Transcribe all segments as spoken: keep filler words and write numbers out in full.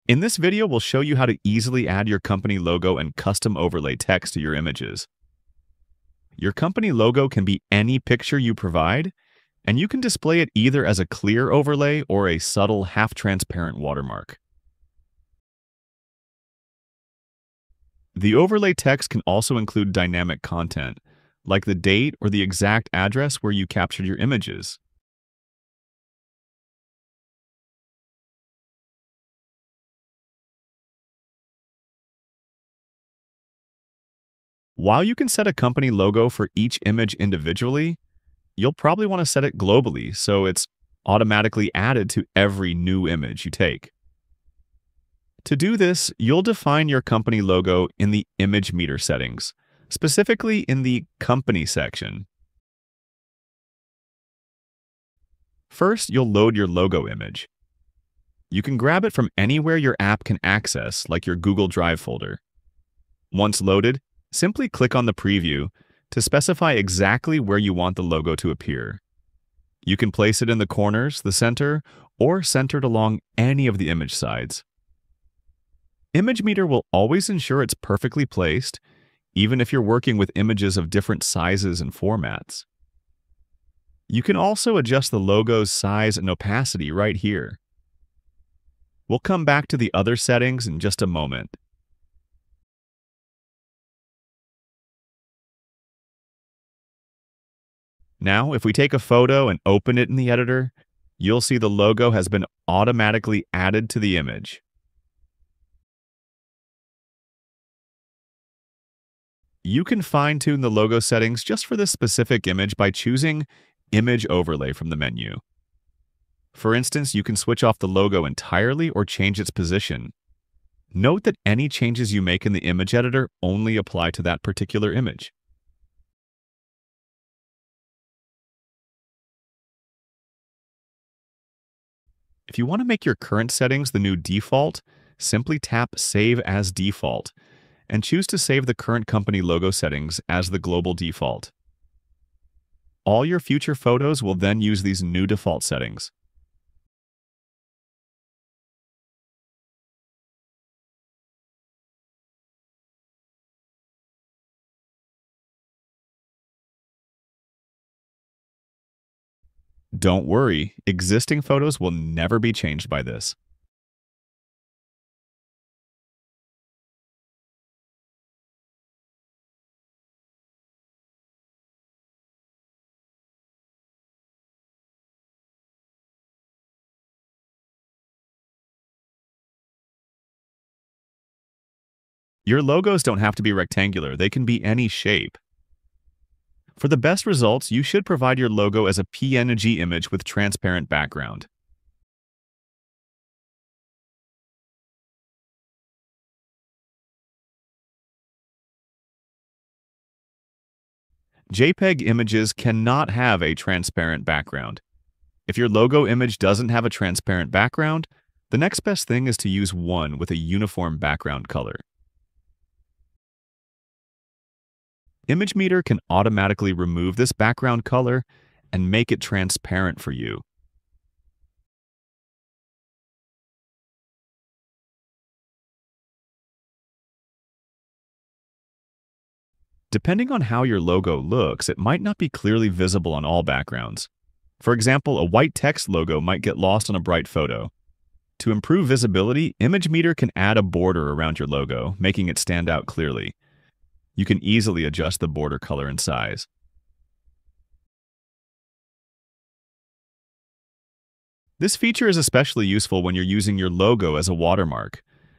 In this video, we'll show you how to easily add your company logo and custom overlay text to your images. Your company logo can be any picture you provide, and you can display it either as a clear overlay or a subtle, half-transparent watermark. The overlay text can also include dynamic content, like the date or the exact address where you captured your images. While you can set a company logo for each image individually, you'll probably want to set it globally so it's automatically added to every new image you take. To do this, you'll define your company logo in the ImageMeter settings, specifically in the Company section. First, you'll load your logo image. You can grab it from anywhere your app can access, like your Google Drive folder. Once loaded, simply click on the preview to specify exactly where you want the logo to appear. You can place it in the corners, the center, or centered along any of the image sides. ImageMeter will always ensure it's perfectly placed, even if you're working with images of different sizes and formats. You can also adjust the logo's size and opacity right here. We'll come back to the other settings in just a moment. Now, if we take a photo and open it in the editor, you'll see the logo has been automatically added to the image. You can fine-tune the logo settings just for this specific image by choosing Image Overlay from the menu. For instance, you can switch off the logo entirely or change its position. Note that any changes you make in the image editor only apply to that particular image. If you want to make your current settings the new default, simply tap Save as Default and choose to save the current company logo settings as the global default. All your future photos will then use these new default settings. Don't worry, existing photos will never be changed by this. Your logos don't have to be rectangular, they can be any shape. For the best results, you should provide your logo as a P N G image with transparent background. JPEG images cannot have a transparent background. If your logo image doesn't have a transparent background, the next best thing is to use one with a uniform background color. ImageMeter can automatically remove this background color and make it transparent for you. Depending on how your logo looks, it might not be clearly visible on all backgrounds. For example, a white text logo might get lost on a bright photo. To improve visibility, ImageMeter can add a border around your logo, making it stand out clearly. You can easily adjust the border color and size. This feature is especially useful when you're using your logo as a watermark.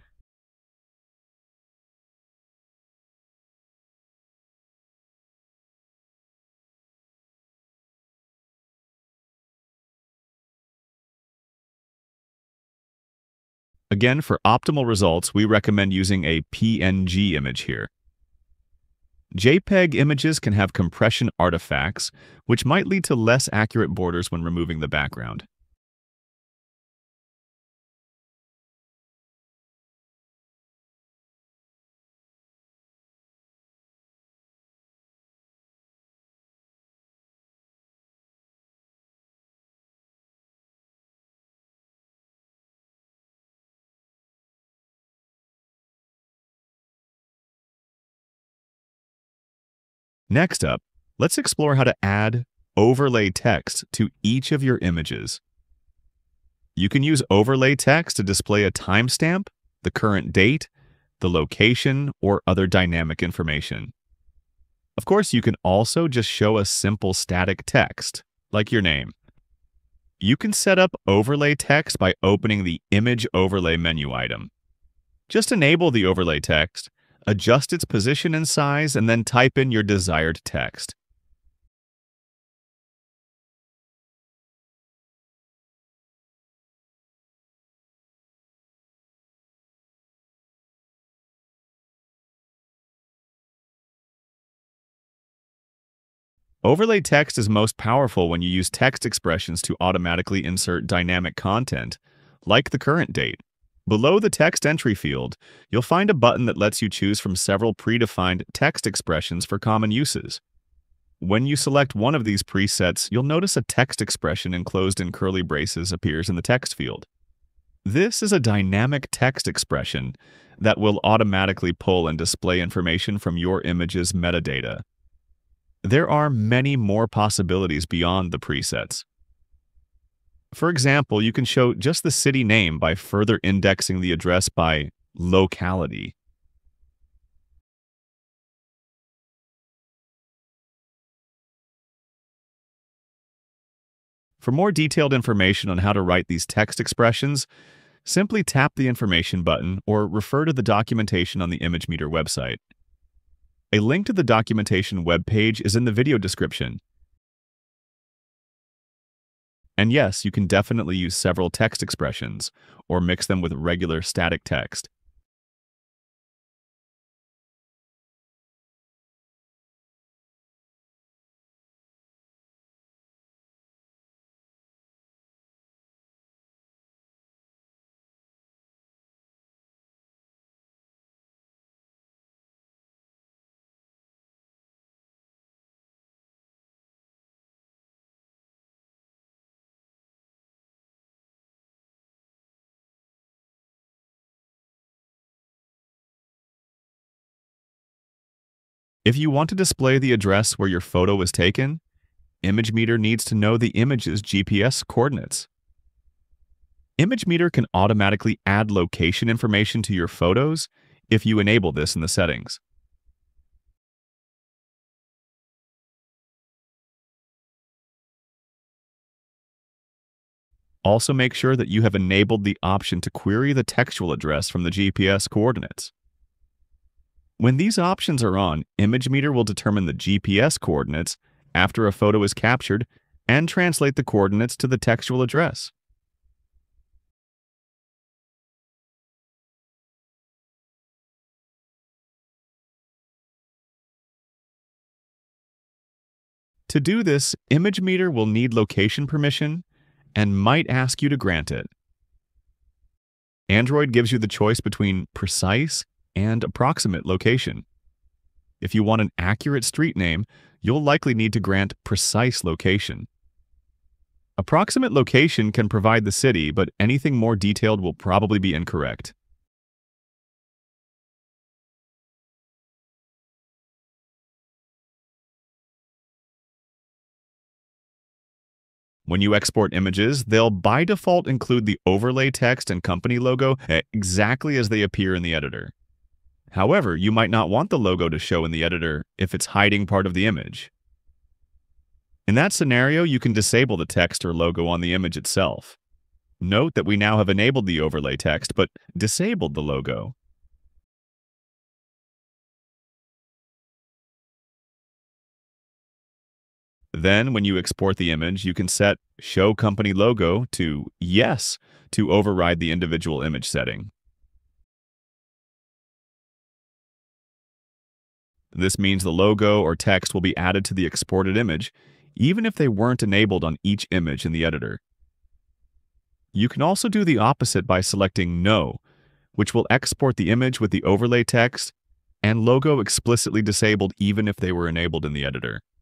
Again, for optimal results, we recommend using a P N G image here. JPEG images can have compression artifacts, which might lead to less accurate borders when removing the background. Next up, let's explore how to add overlay text to each of your images. You can use overlay text to display a timestamp, the current date, the location, or other dynamic information. Of course, you can also just show a simple static text, like your name. You can set up overlay text by opening the Image Overlay menu item. Just enable the overlay text, adjust its position and size, and then type in your desired text. Overlay text is most powerful when you use text expressions to automatically insert dynamic content, like the current date. Below the text entry field, you'll find a button that lets you choose from several predefined text expressions for common uses. When you select one of these presets, you'll notice a text expression enclosed in curly braces appears in the text field. This is a dynamic text expression that will automatically pull and display information from your image's metadata. There are many more possibilities beyond the presets. For example, you can show just the city name by further indexing the address by locality. For more detailed information on how to write these text expressions, simply tap the information button or refer to the documentation on the ImageMeter website. A link to the documentation webpage is in the video description. And yes, you can definitely use several text expressions or mix them with regular static text. If you want to display the address where your photo was taken, ImageMeter needs to know the image's G P S coordinates. ImageMeter can automatically add location information to your photos if you enable this in the settings. Also make sure that you have enabled the option to query the textual address from the G P S coordinates. When these options are on, ImageMeter will determine the G P S coordinates after a photo is captured and translate the coordinates to the textual address. To do this, ImageMeter will need location permission and might ask you to grant it. Android gives you the choice between precise and approximate location. If you want an accurate street name, you'll likely need to grant precise location. Approximate location can provide the city, but anything more detailed will probably be incorrect. When you export images, they'll by default include the overlay text and company logo exactly as they appear in the editor. However, you might not want the logo to show in the editor if it's hiding part of the image. In that scenario, you can disable the text or logo on the image itself. Note that we now have enabled the overlay text, but disabled the logo. Then, when you export the image, you can set Show Company Logo to Yes to override the individual image setting. This means the logo or text will be added to the exported image, even if they weren't enabled on each image in the editor. You can also do the opposite by selecting No, which will export the image with the overlay text and logo explicitly disabled even if they were enabled in the editor.